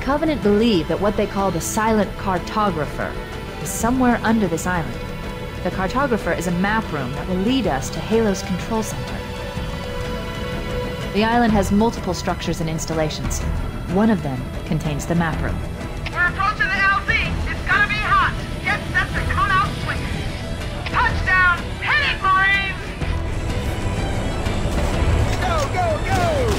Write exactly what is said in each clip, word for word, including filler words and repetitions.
Covenant believe that what they call the Silent Cartographer is somewhere under this island. The Cartographer is a map room that will lead us to Halo's control center. The island has multiple structures and installations. One of them contains the map room. We're approaching the L Z! It's gonna be hot! Get set to cut out switches! Touchdown! Hit it, Marines! Go, go, go!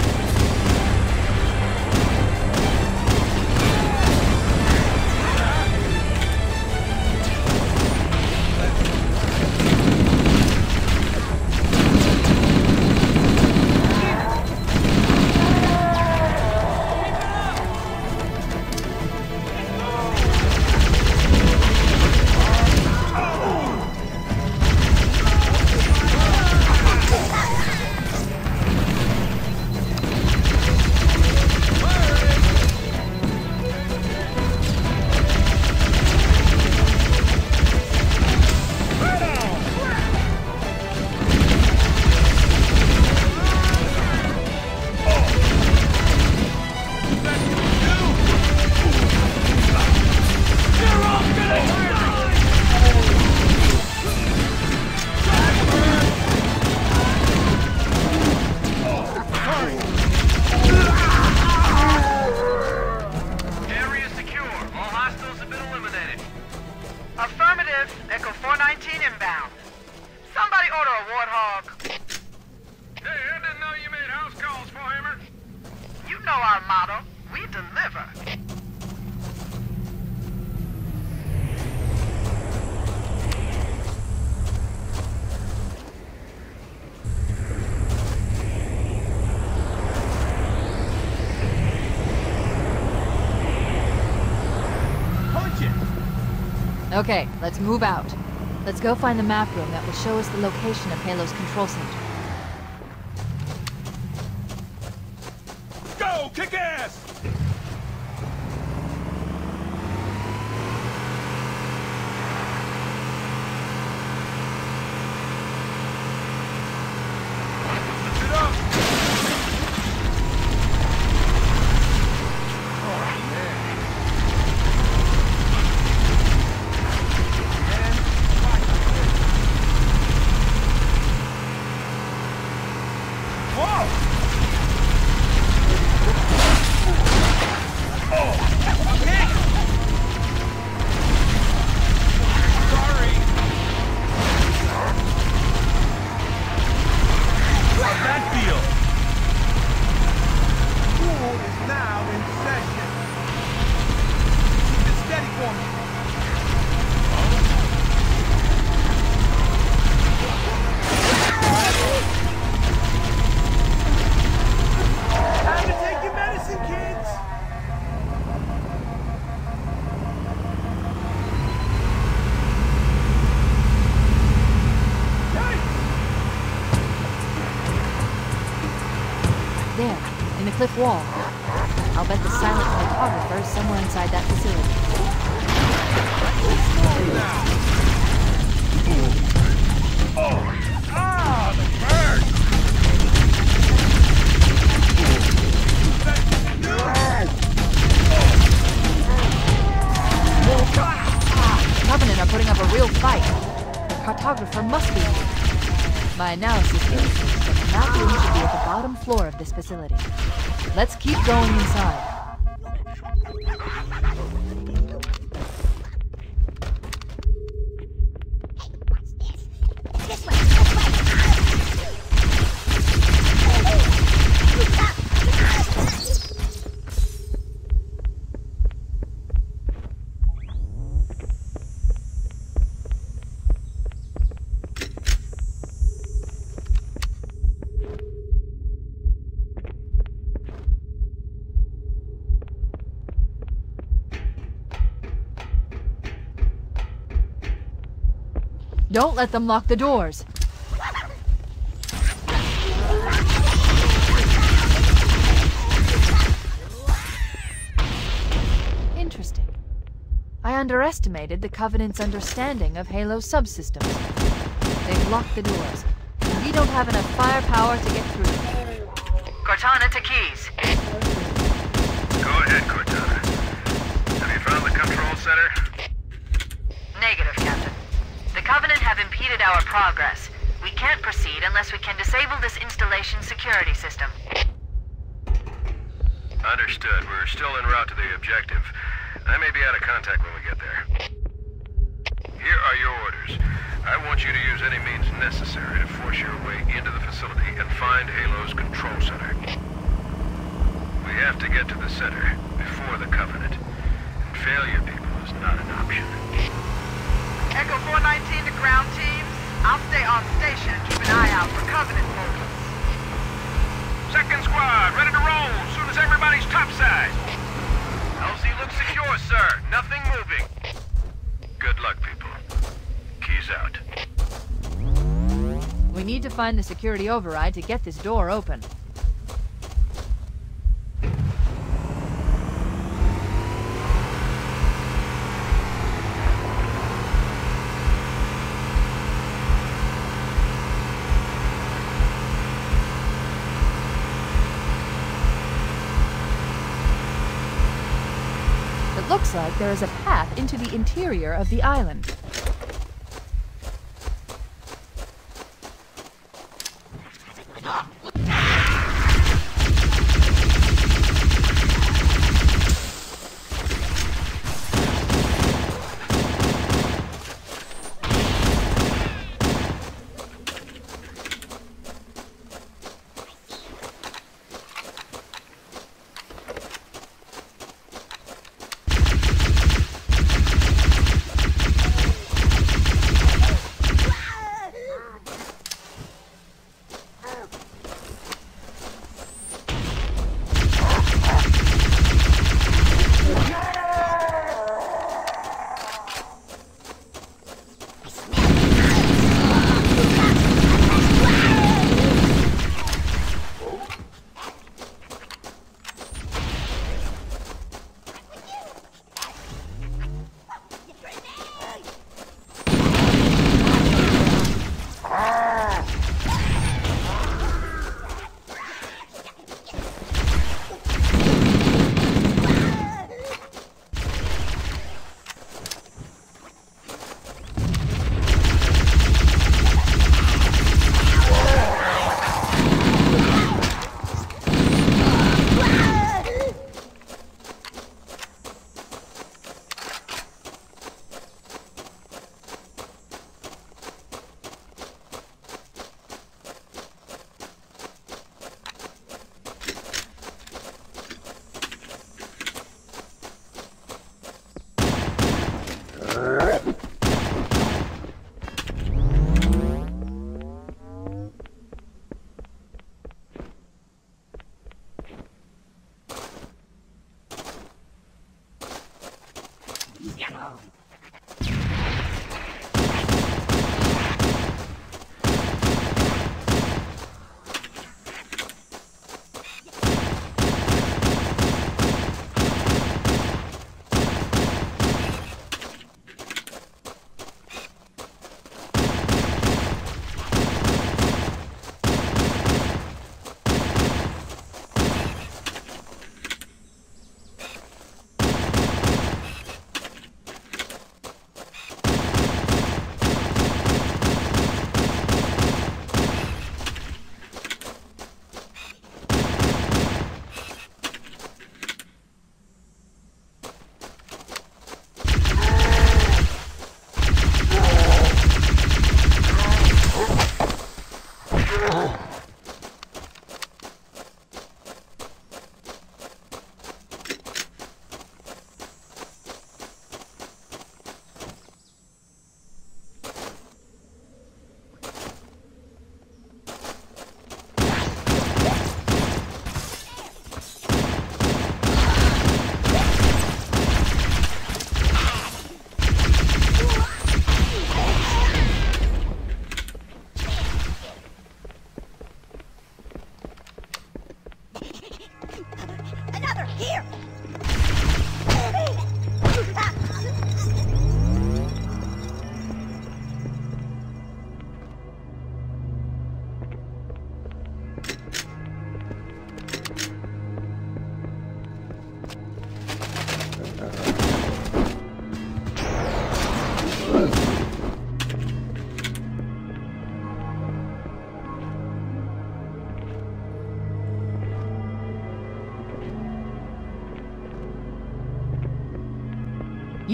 Okay, let's move out. Let's go find the map room that will show us the location of Halo's control center. Go! Kick ass! Cliff wall. I'll bet the Silent Cartographer is somewhere inside that facility. Oh! Ah! The bird! Covenant are putting up a real fight. The Cartographer must be here. My analysis indicates that the map room should be at the bottom floor of this facility. Let's keep going inside. Don't let them lock the doors. Interesting. I underestimated the Covenant's understanding of Halo's subsystems. They've locked the doors. We don't have enough firepower to get through. Cortana to Keys. Go ahead, Cortana. limited our progress. We can't proceed unless we can disable this installation's security system. Understood. We're still en route to the objective. I may be out of contact when we get there. Here are your orders. I want you to use any means necessary to force your way into the facility and find Halo's control center. We have to get to the center before the Covenant. And failure, people, is not an option. Echo four nineteen to ground teams. I'll stay on station and keep an eye out for Covenant movements. Second squad, ready to roll as soon as everybody's topside. L Z looks secure, sir. Nothing moving. Good luck, people. Keys out. We need to find the security override to get this door open. It looks like there is a path into the interior of the island.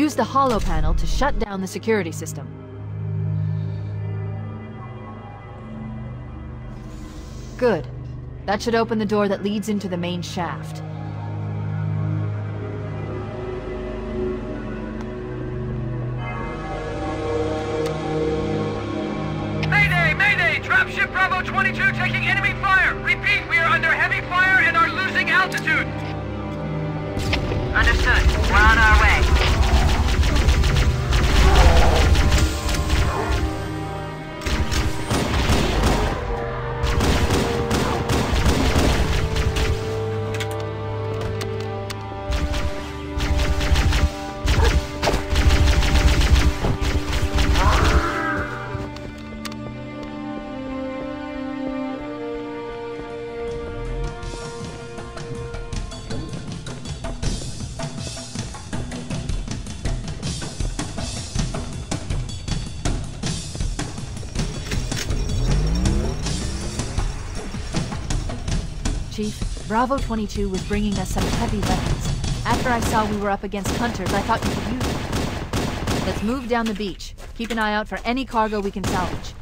Use the holo panel to shut down the security system. Good. That should open the door that leads into the main shaft. Mayday! Mayday! Dropship Bravo twenty-two taking enemy fire! Repeat, we are under heavy fire and are losing altitude! Understood. We're on our way. Chief, Bravo twenty-two was bringing us some heavy weapons. After I saw we were up against hunters, I thought you could use them. Let's move down the beach. Keep an eye out for any cargo we can salvage.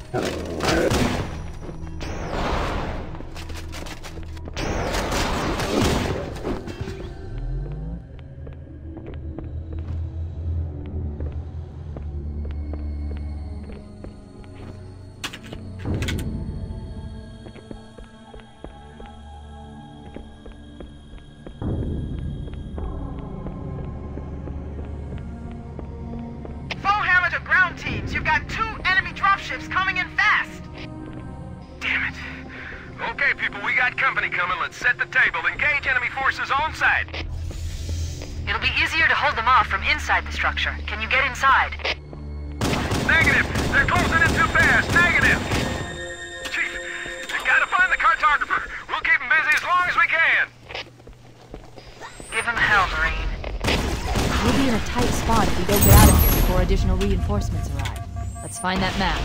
You've got two enemy dropships coming in fast! Damn it. Okay, people, we got company coming. Let's set the table. Engage enemy forces on site. It'll be easier to hold them off from inside the structure. Can you get inside? Negative! They're closing in too fast! Negative! Chief, you gotta find the cartographer. We'll keep him busy as long as we can. Give him hell, Marine. We'll be in a tight spot if we don't get out of here before additional reinforcements arrive. Let's find that map.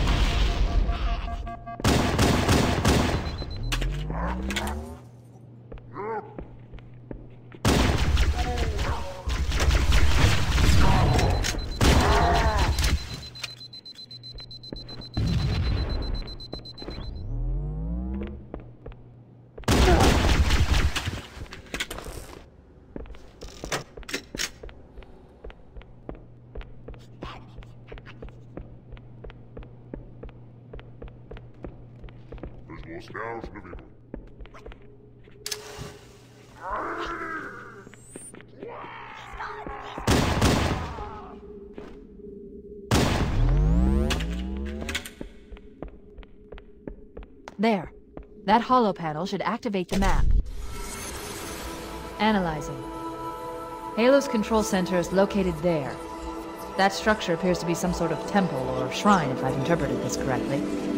There. That holo panel should activate the map. Analyzing. Halo's control center is located there. That structure appears to be some sort of temple or shrine, if I've interpreted this correctly.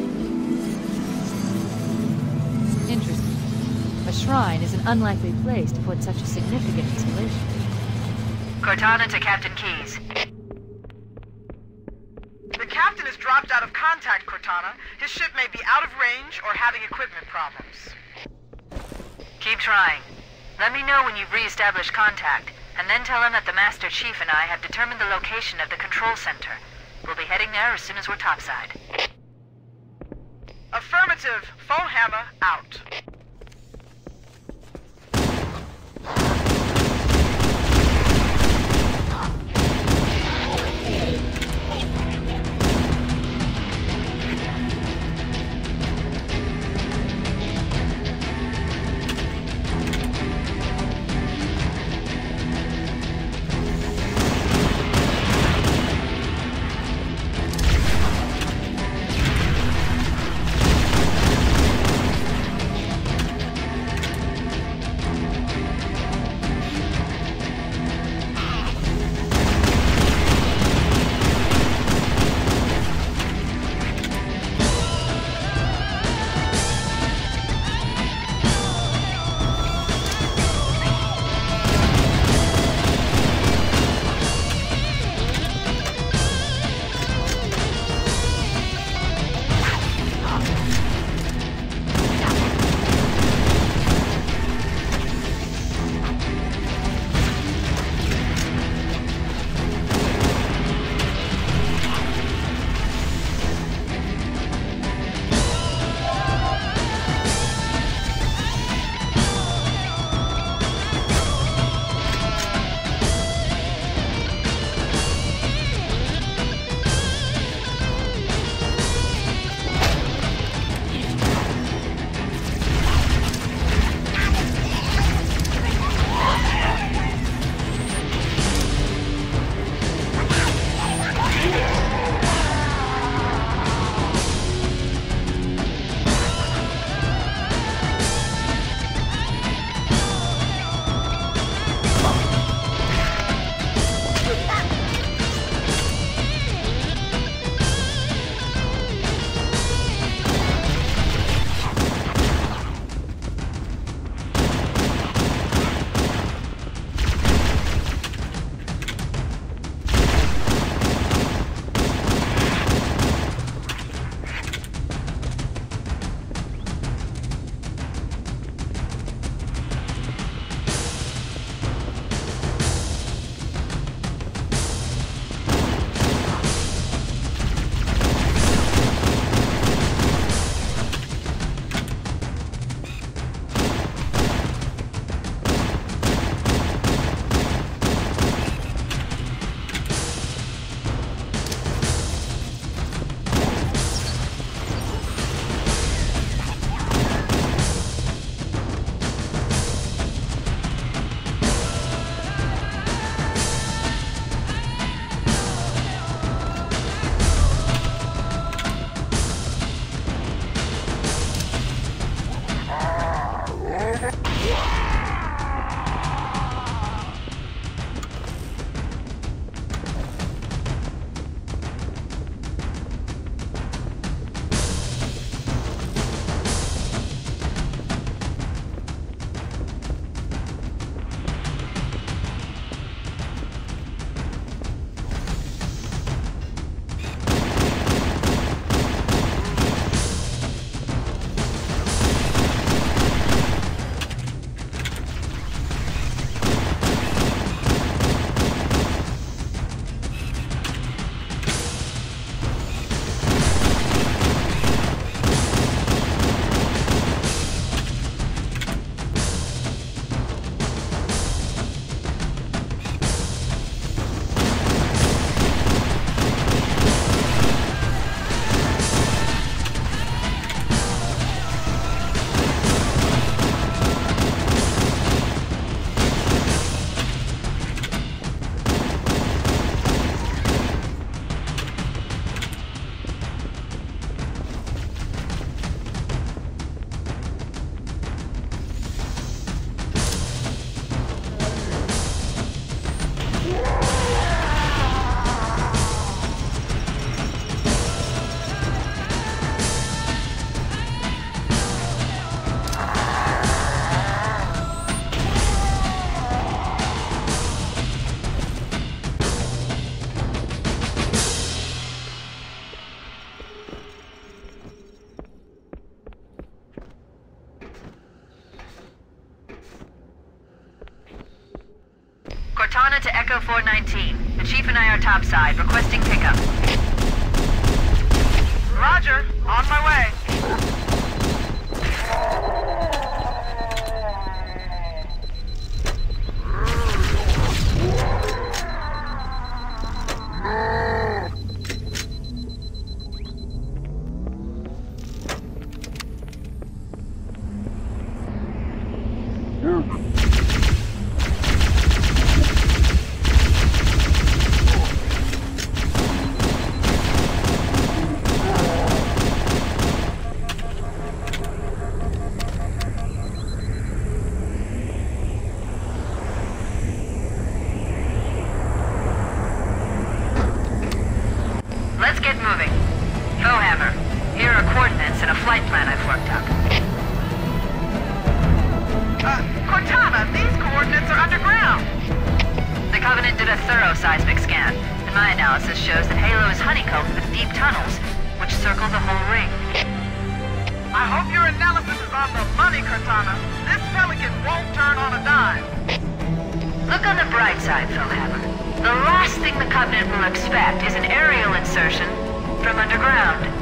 Interesting. A shrine is an unlikely place to put such a significant installation. Cortana to Captain Keyes. The captain has dropped out of contact, Cortana. His ship may be out of range or having equipment problems. Keep trying. Let me know when you've re-established contact, and then tell him that the Master Chief and I have determined the location of the control center. We'll be heading there as soon as we're topside. Affirmative. Foehammer out. Echo four nineteen. The Chief and I are topside, requesting pickup. Roger. On my way. Let's get moving. Foehammer, here are coordinates and a flight plan I've worked up. Uh, Cortana, these coordinates are underground. The Covenant did a thorough seismic scan, and my analysis shows that Halo is honeycombed with deep tunnels, which circle the whole ring. I hope your analysis is on the money, Cortana. This Pelican won't turn on a dime. Look on the bright side, Foehammer. The last thing the Covenant will expect is an aerial insertion from underground.